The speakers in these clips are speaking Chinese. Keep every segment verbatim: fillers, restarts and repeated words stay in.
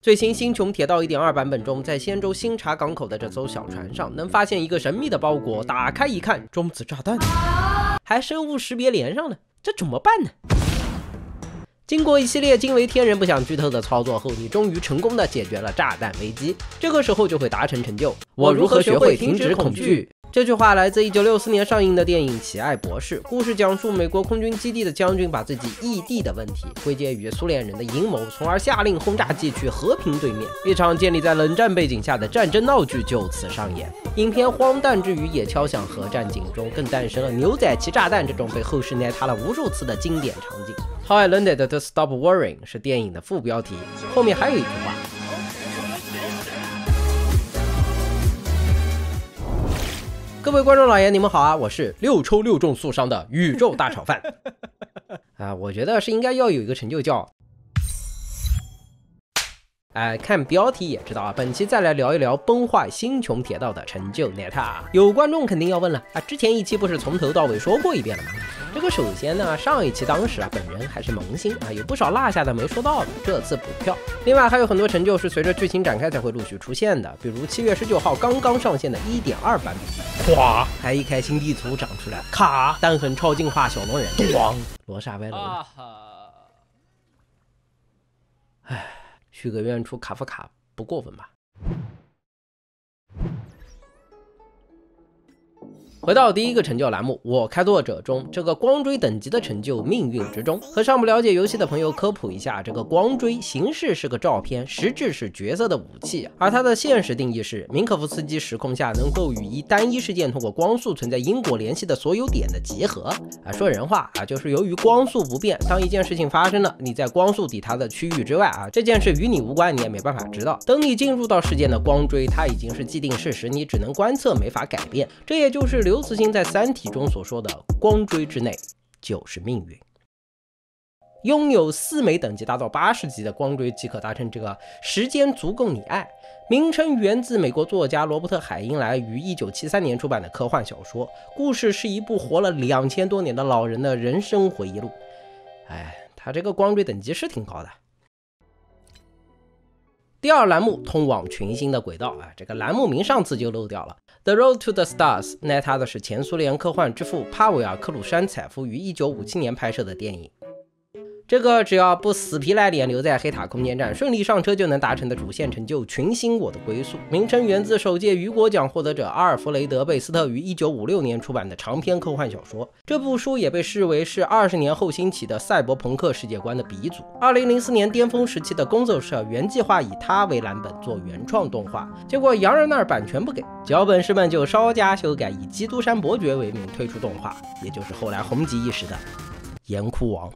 最新星穹铁道 一点二 版本中，在仙州新茶港口的这艘小船上，能发现一个神秘的包裹，打开一看，中子炸弹，还生物识别连上了，这怎么办呢？经过一系列惊为天人不想剧透的操作后，你终于成功的解决了炸弹危机。这个时候就会达成成就。我如何学会停止恐惧？这句话来自一九六四年上映的电影《奇爱博士》，故事讲述美国空军基地的将军把自己异地的问题归结于苏联人的阴谋，从而下令轰炸机去和平对面。一场建立在冷战背景下的战争闹剧就此上演。影片荒诞之余也敲响核战警钟，更诞生了牛仔骑炸弹这种被后世捏塌了无数次的经典场景。How I Learned to Stop Worrying 是电影的副标题，后面还有一句话。各位观众老爷，你们好啊！我是六抽六中速伤的宇宙大炒饭啊！我觉得是应该要有一个成就叫，哎，看标题也知道啊。本期再来聊一聊崩坏星穹铁道的成就 Neta。有观众肯定要问了啊，之前一期不是从头到尾说过一遍了吗？这个首先呢，上一期当时啊，本人还是萌新啊，有不少落下的没说到的，这次补票。另外还有很多成就是随着剧情展开才会陆续出现的，比如七月十九号刚刚上线的 一点二 版本，哗，还一开新地图长出来，咔，弹痕超进化小龙人，咣，罗刹歪楼。唉，许个愿出卡夫卡不过分吧？回到第一个成就栏目，我开拓者中这个光锥等级的成就命运之中。和尚不了解游戏的朋友科普一下，这个光锥形式是个照片，实质是角色的武器，而它的现实定义是明可夫斯基时空下能够与一单一事件通过光速存在因果联系的所有点的集合啊。说人话啊，就是由于光速不变，当一件事情发生了，你在光速抵它的区域之外啊，这件事与你无关，你也没办法知道。等你进入到事件的光锥，它已经是既定事实，你只能观测，没法改变。这也就是刘慈欣在《三体》中所说的光锥之内就是命运。拥有四枚等级达到八十级的光锥即可达成这个时间足够你爱。名称源自美国作家罗伯特·海因莱于一九七三年出版的科幻小说，故事是一部活了两千多年的老人的人生回忆录。哎，他这个光锥等级是挺高的。第二栏目通往群星的轨道啊，这个栏目名上次就漏掉了。The Road to the Stars 那它的是前苏联科幻之父帕维尔·克鲁山采夫于一九五七年拍摄的电影。这个只要不死皮赖脸留在黑塔空间站，顺利上车就能达成的主线成就群星我的归宿，名称源自首届雨果奖获得者阿尔弗雷德·贝斯特于一九五六年出版的长篇科幻小说。这部书也被视为是二十年后兴起的赛博朋克世界观的鼻祖。二零零四年巅峰时期的工作社原计划以它为蓝本做原创动画，结果洋人那儿版权不给，脚本师们就稍加修改，以基督山伯爵为名推出动画，也就是后来红极一时的岩窟王。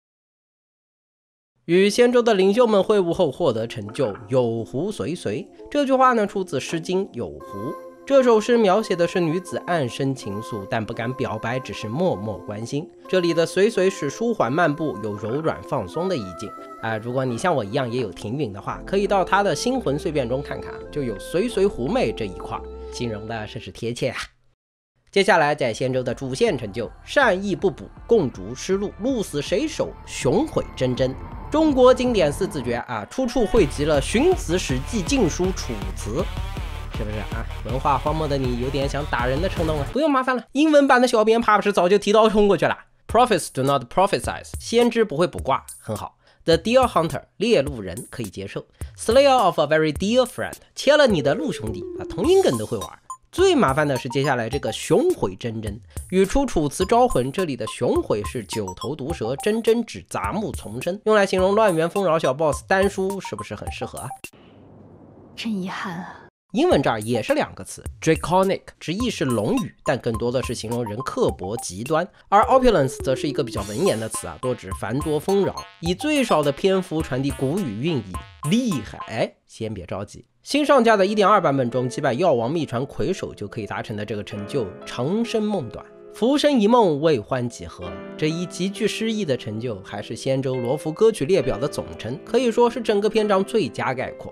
与仙州的领袖们会晤后获得成就有狐随随，这句话呢出自诗经有狐。这首诗描写的是女子暗生情愫，但不敢表白，只是默默关心。这里的随随是舒缓漫步，有柔软放松的意境啊、呃。如果你像我一样也有停允的话，可以到他的心魂碎片中看看，就有随随狐媚这一块，形容的甚是贴切啊。接下来在仙州的主线成就善意不补，共逐失路，鹿死谁手，雄毁铮铮。中国经典四字诀啊，处处汇集了荀子、史记、晋书、楚辞，是不是啊？文化荒漠的你有点想打人的冲动了？不用麻烦了，英文版的小编怕不是早就提刀冲过去了。Prophets do not prophesize， 先知不会卜卦，很好。The deer hunter， 猎鹿人可以接受。Slayer of a very dear friend， 切了你的鹿兄弟啊，同音梗都会玩。最麻烦的是接下来这个雄毁铮铮，语出楚辞招魂，这里的雄毁是九头毒蛇，铮铮指杂木丛生，用来形容乱源丰饶小 boss 单书，是不是很适合啊？ 真遗憾啊。 英文这儿也是两个词 draconic， 直译是龙语，但更多的是形容人刻薄极端，而 opulence 则是一个比较文言的词啊，多指繁多丰饶，以最少的篇幅传递古语韵意，厉害。哎，先别着急，新上架的 一点二 版本中击败药王秘传魁首就可以达成的这个成就长生梦短，浮生一梦为欢几何，这一极具诗意的成就还是仙州罗浮歌曲列表的总称，可以说是整个篇章最佳概括。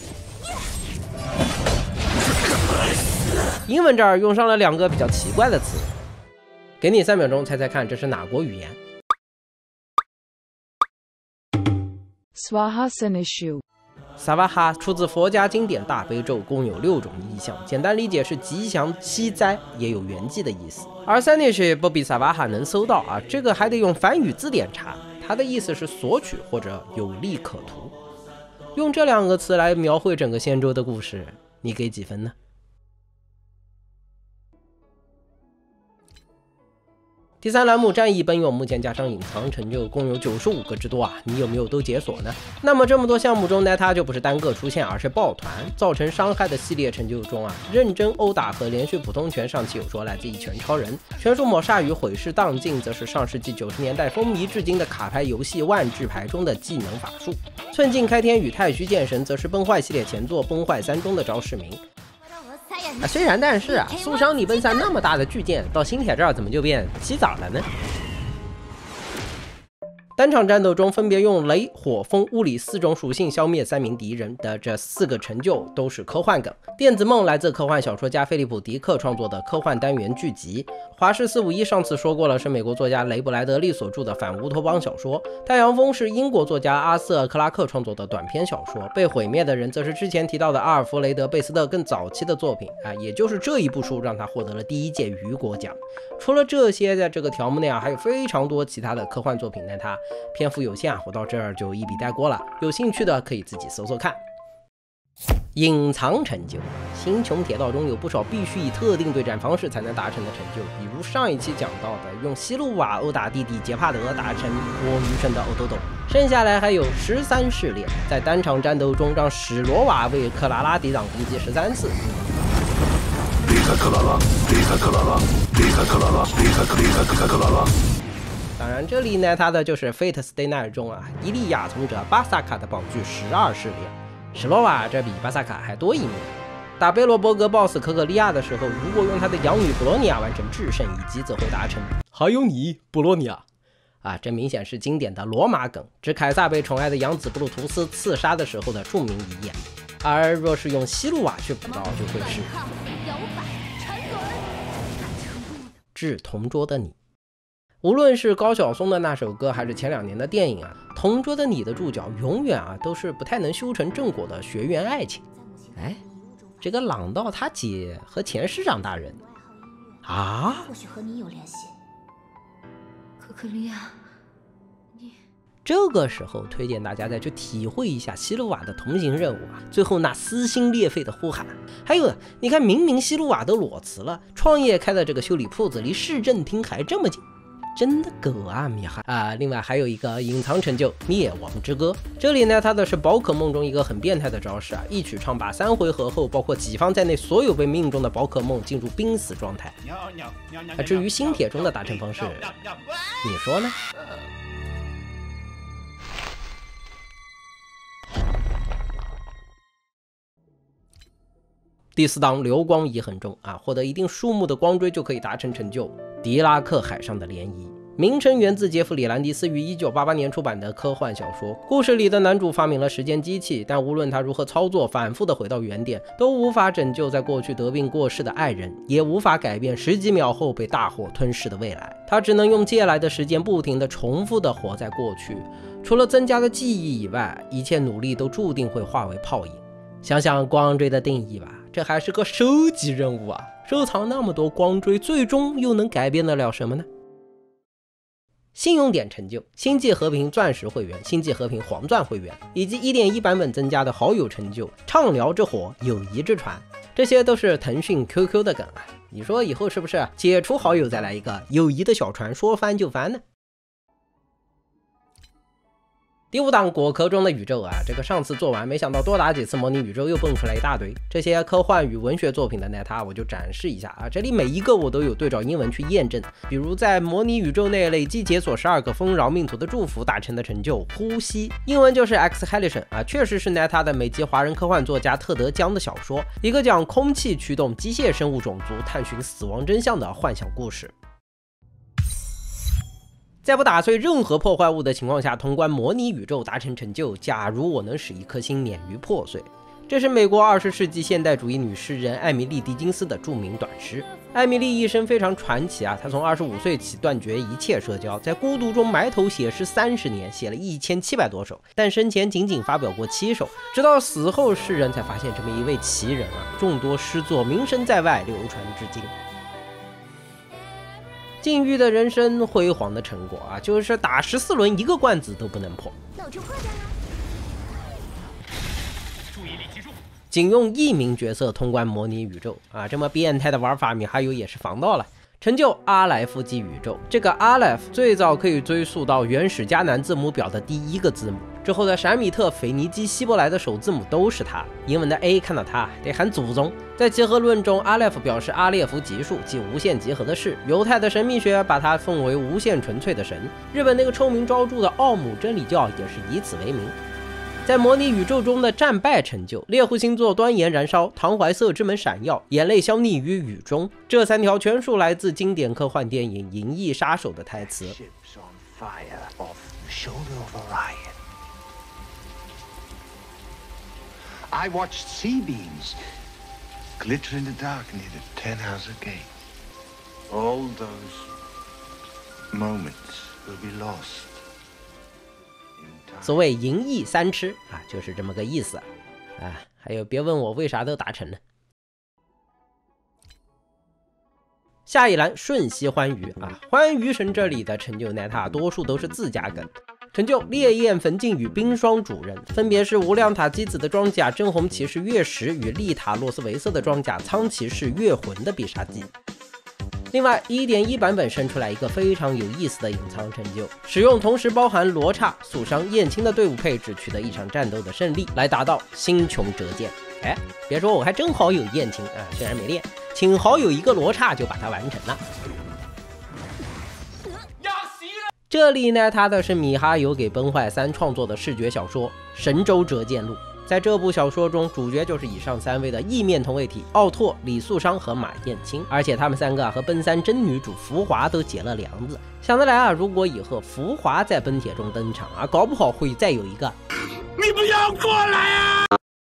英文这儿用上了两个比较奇怪的词，给你三秒钟猜猜看这是哪国语言。 Swaha Sanishu 萨瓦哈出自佛家经典大悲咒，共有六种意象，简单理解是吉祥、息灾，也有圆寂的意思。而三点水不比萨瓦哈能搜到啊，这个还得用梵语字典查，它的意思是索取或者有利可图。用这两个词来描绘整个仙舟的故事，你给几分呢？第三栏目战役奔涌，目前加上隐藏成就共有九十五个之多啊，你有没有都解锁呢？那么这么多项目中呢，它就不是单个出现，而是抱团造成伤害的系列成就中啊，认真殴打和连续普通拳上期有说来自一拳超人，全数抹煞与毁尸荡尽，则是上世纪九十年代风靡至今的卡牌游戏万智牌中的技能法术。寸进开天与太虚剑神则是崩坏系列前作崩坏三中的招式名。啊，虽然但是啊，苏商你奔散那么大的巨剑，到星铁这儿怎么就变洗澡了呢？单场战斗中分别用雷、火、风、物理四种属性消灭三名敌人的这四个成就都是科幻梗。电子梦来自科幻小说家菲利普·迪克创作的科幻单元剧集。华氏四五一上次说过了，是美国作家雷布莱德利所著的反乌托邦小说。太阳风是英国作家阿瑟·克拉克创作的短篇小说。被毁灭的人则是之前提到的阿尔弗雷德·贝斯特更早期的作品啊，也就是这一部书让他获得了第一届雨果奖。除了这些，在这个条目内啊，还有非常多其他的科幻作品呢，它篇幅有限啊，我到这儿就一笔带过了，有兴趣的可以自己搜搜看。隐藏成就，星穹铁道中有不少必须以特定对战方式才能达成的成就，比如上一期讲到的用希路瓦殴打弟弟杰帕德达成波余生的欧豆豆。剩下来还有十三试炼，在单场战斗中让史罗瓦为克拉拉抵挡攻击十三次。离开克拉拉，离开克拉拉，离开克拉拉，离开克离开克拉拉。当然，这里呢，他的就是 Fate Stay Night 中啊，伊利亚从者巴萨卡的宝具十二试炼，史罗瓦这比巴萨卡还多一名。打贝罗伯格 BOSS 可可利亚的时候，如果用他的养女布罗尼亚完成制胜一击，则会达成。还有你，布罗尼亚啊，这明显是经典的罗马梗，指凯撒被宠爱的养子布鲁图斯刺杀的时候的著名遗言。而若是用希路瓦去补刀，就会是致同桌的你。无论是高晓松的那首歌，还是前两年的电影啊，同桌的你的主角永远啊都是不太能修成正果的学院爱情。哎，这个朗道他姐和前市长大人啊， 或许和你有联系。可可利亚，你这个时候推荐大家再去体会一下希路瓦的同行任务啊，最后那撕心裂肺的呼喊。还有，你看，明明希路瓦都裸辞了，创业开的这个修理铺子离市政厅还这么近。真的狗啊米哈啊！另外还有一个隐藏成就灭亡之歌，这里呢，它的是宝可梦中一个很变态的招式啊，一曲唱罢三回合后，包括己方在内所有被命中的宝可梦进入濒死状态。啊，至于星铁中的达成方式，你说呢？第四档流光遗很重啊，获得一定数目的光锥就可以达成成就。狄拉克海上的涟漪，名称源自杰弗里·兰迪斯于一九八八年出版的科幻小说。故事里的男主发明了时间机器，但无论他如何操作，反复的回到原点，都无法拯救在过去得病过世的爱人，也无法改变十几秒后被大火吞噬的未来。他只能用借来的时间不停的重复的活在过去，除了增加了记忆以外，一切努力都注定会化为泡影。想想光锥的定义吧，这还是个收集任务啊！收藏那么多光锥，最终又能改变得了什么呢？信用点成就：星际和平钻石会员、星际和平黄钻会员，以及 一点一 版本增加的好友成就、畅聊之火、友谊之船，这些都是腾讯 Q Q 的梗啊！你说以后是不是解除好友再来一个友谊的小船，说翻就翻呢？第五档果壳中的宇宙啊，这个上次做完，没想到多打几次模拟宇宙又蹦出来一大堆这些科幻与文学作品的呢，它我就展示一下啊，这里每一个我都有对照英文去验证。比如在模拟宇宙内累计解锁十二个丰饶命途的祝福达成的成就呼吸，英文就是 Exhalation 啊，确实是呢他的美籍华人科幻作家特德·江的小说，一个讲空气驱动机械生物种族探寻死亡真相的幻想故事。在不打碎任何破坏物的情况下通关模拟宇宙达成成就，假如我能使一颗星免于破碎。 这是美国二十世纪现代主义女诗人艾米丽·狄金斯的著名短诗。艾米丽一生非常传奇啊，她从二十五岁起断绝一切社交，在孤独中埋头写诗三十年，写了一千七百多首，但生前仅仅发表过七首。直到死后，世人才发现这么一位奇人啊，众多诗作名声在外，流传至今。禁欲的人生，辉煌的成果啊，就是打十四轮一个罐子都不能破。 那我就快点了。 仅用一名角色通关模拟宇宙啊，这么变态的玩法，米哈游也是防到了。成就阿莱夫基宇宙，这个阿莱夫最早可以追溯到原始迦南字母表的第一个字母，之后的闪米特、腓尼基、希伯来的首字母都是它。英文的 A 看到它得喊祖宗。在集合论中，阿莱夫表示阿列夫级数，即无限集合的式。犹太的神秘学把它奉为无限纯粹的神。日本那个臭名昭著的奥姆真理教也是以此为名。在模拟宇宙中的战败成就，猎户星座端严燃烧，唐怀瑟之门闪耀，眼泪消匿于雨中，这三条全数来自经典科幻电影《银翼杀手》的台词。 I watched sea beams glitter in the dark near the Ten Hauser Gate. All those moments will be lost. 所谓银翼三吃啊，就是这么个意思啊。啊，还有别问我为啥都达成了。下一栏瞬息欢愉啊，欢愉神这里的成就奈塔多数都是自家梗。成就烈焰焚尽与冰霜主人，分别是无量塔基子的装甲真红骑士月食与丽塔洛斯维瑟的装甲苍骑士月魂的必杀技。另外 一点一 版本生出来一个非常有意思的隐藏成就，使用同时包含罗刹、肃伤、燕青的队伍配置，取得一场战斗的胜利，来达到星穹折剑。哎，别说我还真好友燕青啊，虽然没练，请好友一个罗刹就把它完成了。这里呢，他的是米哈游给崩坏三创作的视觉小说《神州折剑录》。在这部小说中，主角就是以上三位的异面同位体奥拓、李素商和马燕青，而且他们三个、啊、和奔三真女主浮华都结了梁子。想得来啊，如果以后浮华在奔铁中登场啊，搞不好会再有一个你不要过来啊！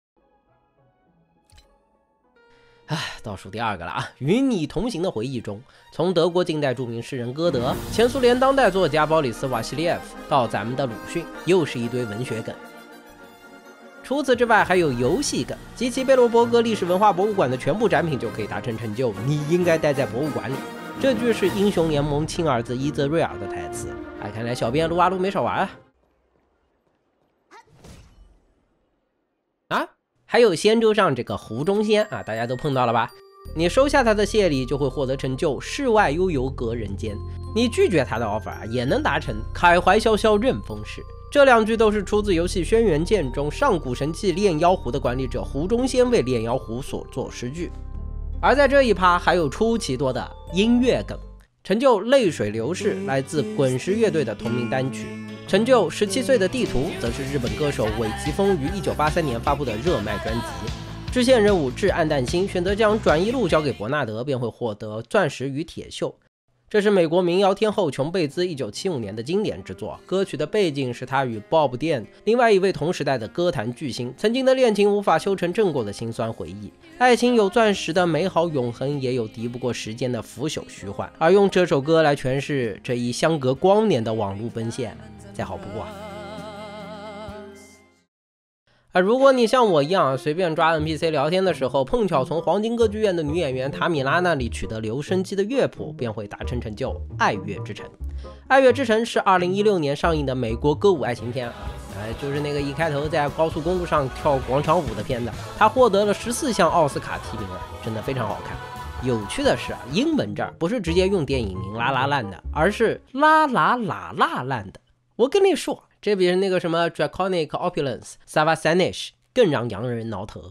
唉，倒数第二个了啊！与你同行的回忆中，从德国近代著名诗人歌德，前苏联当代作家鲍里斯·瓦西列夫，到咱们的鲁迅，又是一堆文学梗。除此之外，还有游戏梗，集齐贝罗伯格历史文化博物馆的全部展品就可以达成成就。你应该待在博物馆里。这句是英雄联盟亲儿子伊泽瑞尔的台词。哎，看来小编撸啊撸没少玩啊！啊，还有仙舟上这个湖中仙啊，大家都碰到了吧？你收下他的谢礼，就会获得成就世外悠游隔人间；你拒绝他的 offer 啊，也能达成凯怀潇潇任风逝。这两句都是出自游戏《轩辕剑》中上古神器炼妖壶的管理者湖中仙为炼妖壶所作诗句。而在这一趴还有出奇多的音乐梗，成就泪水流逝来自滚石乐队的同名单曲，成就十七岁的地图则是日本歌手尾崎丰于一九八三年发布的热卖专辑。支线任务致暗淡星选择将转移路交给伯纳德，便会获得钻石与铁锈。这是美国民谣天后琼贝兹一九七五年的经典之作，歌曲的背景是他与 Bob Dylan 另外一位同时代的歌坛巨星曾经的恋情无法修成正果的辛酸回忆。爱情有钻石的美好永恒，也有敌不过时间的腐朽虚幻，而用这首歌来诠释这一相隔光年的网路奔现，再好不过啊。啊，如果你像我一样随便抓 N P C 聊天的时候，碰巧从黄金歌剧院的女演员塔米拉那里取得留声机的乐谱，便会达成成就《爱乐之城》。《爱乐之城》是二零一六年上映的美国歌舞爱情片，呃，就是那个一开头在高速公路上跳广场舞的片子。它获得了十四项奥斯卡提名啊，真的非常好看。有趣的是啊，英文这儿不是直接用电影名拉拉烂的，而是拉拉拉拉烂的。我跟你说，这比那个什么 Draconic Opulence Savasanish 更让洋人挠头。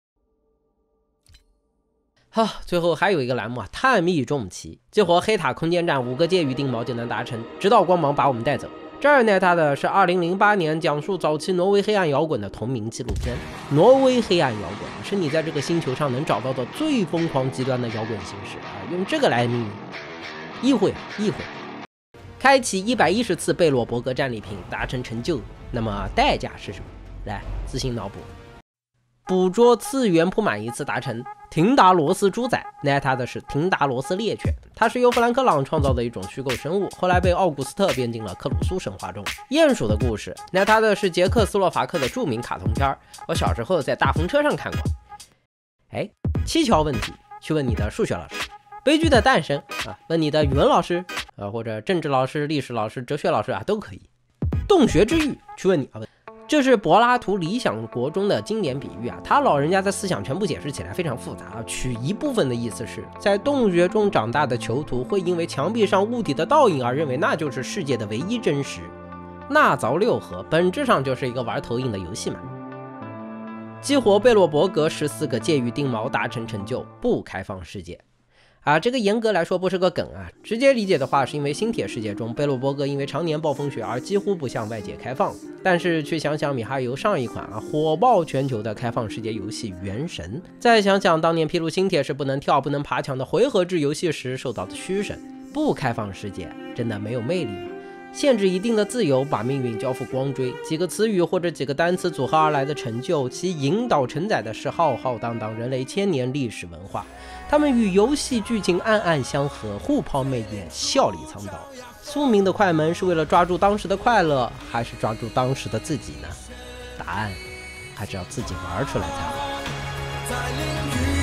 好，最后还有一个栏目啊，探秘重骑，激活黑塔空间站五个界与定锚就能达成，直到光芒把我们带走。这儿呢，它的是二零零八年讲述早期挪威黑暗摇滚的同名纪录片。挪威黑暗摇滚是你在这个星球上能找到的最疯狂极端的摇滚形式啊，用这个来命名，一会一会。开启一百一十次贝洛伯格战利品达成成就，那么代价是什么？来自行脑补。 捕捉次元扑满一次达成。廷达罗斯猪仔奈他的是廷达罗斯猎犬，它是由弗兰克朗创造的一种虚构生物，后来被奥古斯特编进了克鲁苏神话中。鼹鼠的故事奈他的是捷克斯洛伐克的著名卡通片，我小时候在大风车上看过。哎，蹊跷问题去问你的数学老师，悲剧的诞生啊，问你的语文老师啊，或者政治老师、历史老师、哲学老师啊都可以。洞穴之狱去问你啊，这是柏拉图《理想国》中的经典比喻啊，他老人家的思想全部解释起来非常复杂啊。取一部分的意思是在洞穴中长大的囚徒会因为墙壁上物体的倒影而认为那就是世界的唯一真实。纳凿六合本质上就是一个玩投影的游戏嘛。激活贝洛伯格十四个界域定锚达成成就，不开放世界。啊，这个严格来说不是个梗啊，直接理解的话是因为星铁世界中贝洛伯格因为常年暴风雪而几乎不向外界开放，但是去想想米哈游上一款啊火爆全球的开放世界游戏《原神》，再想想当年披露星铁是不能跳不能爬墙的回合制游戏时受到的嘘声，不开放世界真的没有魅力吗？限制一定的自由，把命运交付光追，几个词语或者几个单词组合而来的成就，其引导承载的是浩浩荡荡人类千年历史文化。他们与游戏剧情暗暗相合，互抛媚眼，笑里藏刀。宿命的快门是为了抓住当时的快乐，还是抓住当时的自己呢？答案还是要自己玩出来才好。